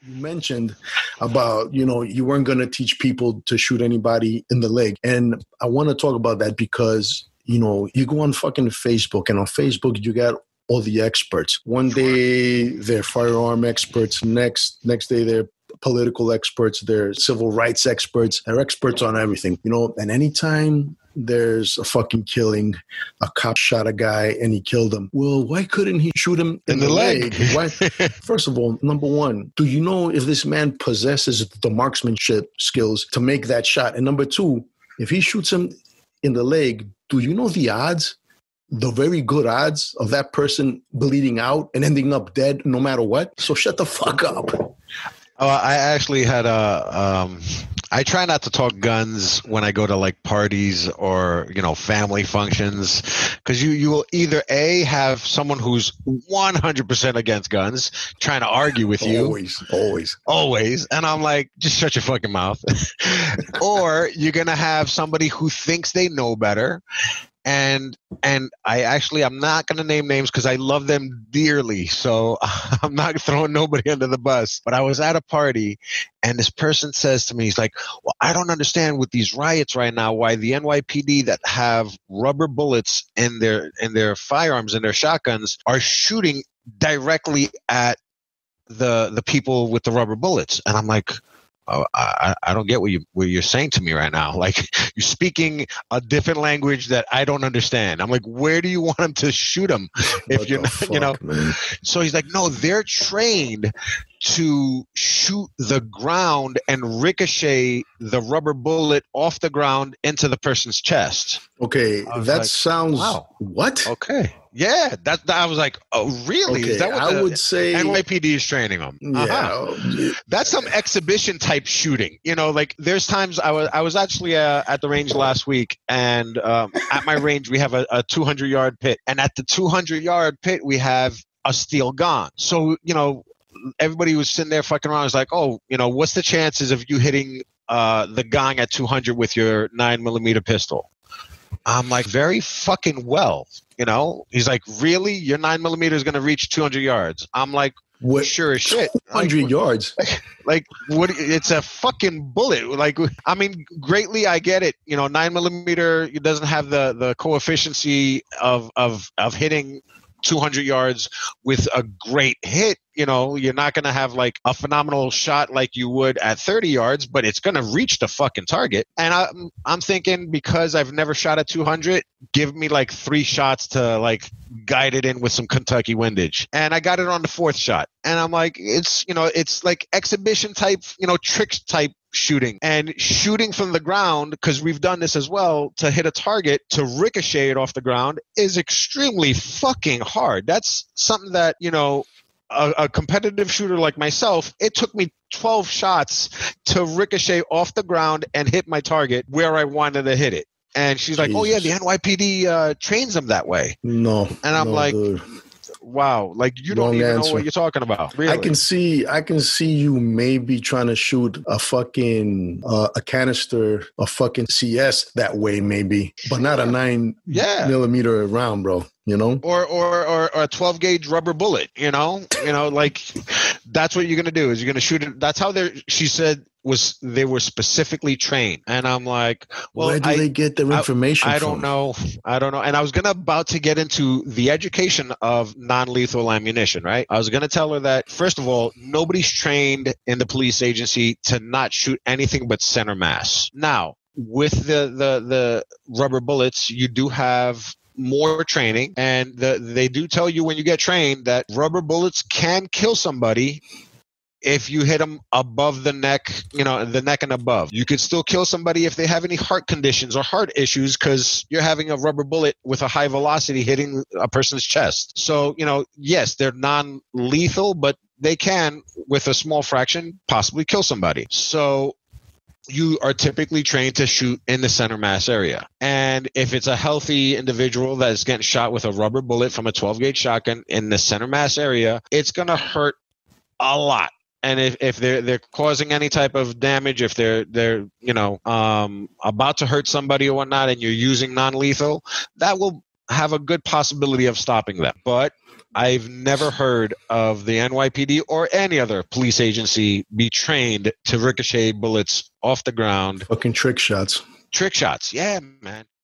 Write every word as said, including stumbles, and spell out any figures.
You mentioned about, you know, you weren't going to teach people to shoot anybody in the leg. And I want to talk about that because, you know, you go on fucking Facebook, and on Facebook, you got all the experts. One day they're firearm experts. Next, next day they're political experts. They're civil rights experts. They're experts on everything, you know, and anytime there's a fucking killing, a cop shot a guy and he killed him. Well, why couldn't he shoot him in, in the, the leg? leg? Why? First of all, number one, do you know if this man possesses the marksmanship skills to make that shot? And number two, if he shoots him in the leg, do you know the odds, the very good odds of that person bleeding out and ending up dead no matter what? So shut the fuck up. Oh, I actually had a, um, I try not to talk guns when I go to like parties or, you know, family functions, because you, you will either A, have someone who's one hundred percent against guns trying to argue with you. Always, always. Always. And I'm like, just shut your fucking mouth. Or you're going to have somebody who thinks they know better. And and I actually, I'm not going to name names because I love them dearly. So I'm not throwing nobody under the bus. But I was at a party and this person says to me, he's like, well, I don't understand with these riots right now why the N Y P D that have rubber bullets in their in their firearms and their shotguns are shooting directly at the the people with the rubber bullets. And I'm like, Oh, I, I don't get what you what you're saying to me right now. Like, you're speaking a different language that I don't understand. I'm like, where do you want him to shoot him if you're not, fuck, you know? Man. So he's like, no, they're trained to shoot the ground and ricochet the rubber bullet off the ground into the person's chest. Okay, that like, sounds wow. What? Okay. Yeah, that, that I was like, oh, really? Okay, Is that what I the would say N Y P D is training them? Yeah, uh-huh. That's some exhibition type shooting. You know, like there's times I was I was actually uh, at the range last week, and um, at my range we have a, a two hundred yard pit, and at the two hundred yard pit we have a steel gun. So you know, everybody was sitting there fucking around. I was like, oh, you know, what's the chances of you hitting uh, the gong at two hundred with your nine millimeter pistol? I'm like, very fucking well. You know, he's like, really? Your nine millimeter is going to reach two hundred yards? I'm like, what? Sure as shit. two hundred like, yards. Like, what? It's a fucking bullet. Like, I mean, greatly, I get it. You know, nine millimeter, it doesn't have the, the coefficiency of, of, of hitting two hundred yards with a great hit. You know, you're not going to have like a phenomenal shot like you would at thirty yards, but it's going to reach the fucking target. And I'm, I'm thinking, because I've never shot at two hundred, give me like three shots to like guide it in with some Kentucky windage. And I got it on the fourth shot. And I'm like, it's, you know, it's like exhibition type, you know, tricks type shooting, and shooting from the ground, because we've done this as well, to hit a target, to ricochet it off the ground is extremely fucking hard. That's something that, you know, a, a competitive shooter like myself, it took me twelve shots to ricochet off the ground and hit my target where I wanted to hit it. And she's like, Jesus. Oh yeah, the N Y P D uh, trains them that way. No. And I'm no, like, dude. Wow, like you Wrong don't even answer. know what you're talking about. Really. I can see, I can see you maybe trying to shoot a fucking uh, a canister, a fucking C S that way, maybe, but not a nine yeah. millimeter round, bro. You know, or, or or or a twelve gauge rubber bullet. You know, you know, like that's what you're gonna do. Is you're gonna shoot it. That's how they're. She said was they were specifically trained, and I'm like, well, where do I, they get their information I, I from? don't know. I don't know. And I was gonna about to get into the education of non-lethal ammunition. Right. I was gonna tell her that first of all, nobody's trained in the police agency to not shoot anything but center mass. Now, with the the the rubber bullets, you do have more training, and the, they do tell you when you get trained that rubber bullets can kill somebody if you hit them above the neck, you know, the neck and above. You could still kill somebody if they have any heart conditions or heart issues, because you're having a rubber bullet with a high velocity hitting a person's chest. So, you know, yes, they're non-lethal, but they can, with a small fraction, possibly kill somebody. So you are typically trained to shoot in the center mass area. And if it's a healthy individual that's getting shot with a rubber bullet from a twelve gauge shotgun in the center mass area, it's going to hurt a lot. And if, if they're they're causing any type of damage, if they're they're you know um, about to hurt somebody or whatnot, and you're using non-lethal, that will have a good possibility of stopping them. But I've never heard of the N Y P D or any other police agency be trained to ricochet bullets off the ground. Fucking trick shots. Trick shots. Yeah, man.